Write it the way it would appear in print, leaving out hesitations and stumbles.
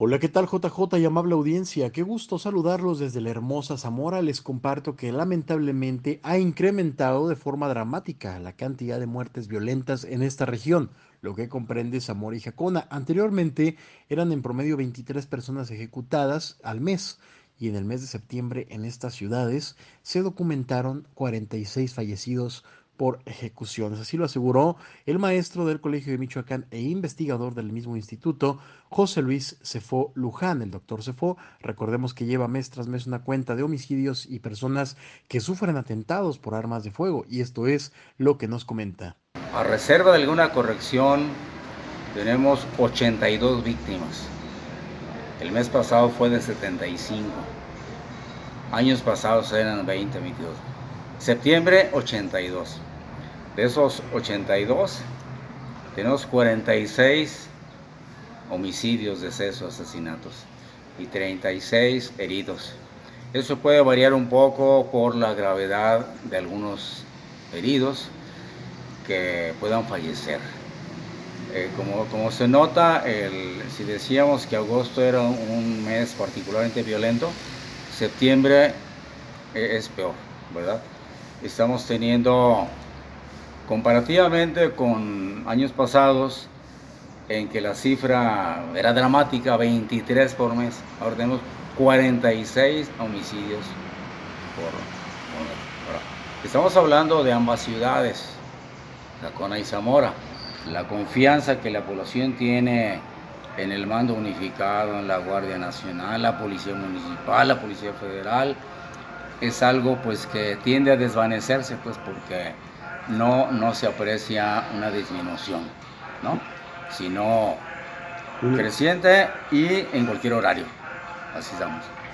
Hola, ¿qué tal JJ y amable audiencia? Qué gusto saludarlos desde la hermosa Zamora. Les comparto que lamentablemente ha incrementado de forma dramática la cantidad de muertes violentas en esta región, lo que comprende Zamora y Jacona. Anteriormente eran en promedio 23 personas ejecutadas al mes y en el mes de septiembre en estas ciudades se documentaron 46 fallecidos por ejecuciones. Así lo aseguró el maestro del Colegio de Michoacán e investigador del mismo instituto, José Luis Cefó Luján. El doctor Cefó, recordemos que lleva mes tras mes una cuenta de homicidios y personas que sufren atentados por armas de fuego, y esto es lo que nos comenta. A reserva de alguna corrección, tenemos 82 víctimas. El mes pasado fue de 75. Años pasados eran 20, 22. Septiembre, 82. De esos 82, tenemos 46 homicidios, decesos, asesinatos y 36 heridos. Eso puede variar un poco por la gravedad de algunos heridos que puedan fallecer. Como se nota, si decíamos que agosto era un mes particularmente violento, septiembre es peor, ¿verdad? Estamos teniendo, comparativamente con años pasados, en que la cifra era dramática, 23 por mes, ahora tenemos 46 homicidios por mes. Estamos hablando de ambas ciudades, Jacona y Zamora. La confianza que la población tiene en el mando unificado, en la Guardia Nacional, la Policía Municipal, la Policía Federal, es algo pues que tiende a desvanecerse, pues porque no se aprecia una disminución, ¿no? Sino Un, creciente y en cualquier horario. Así estamos.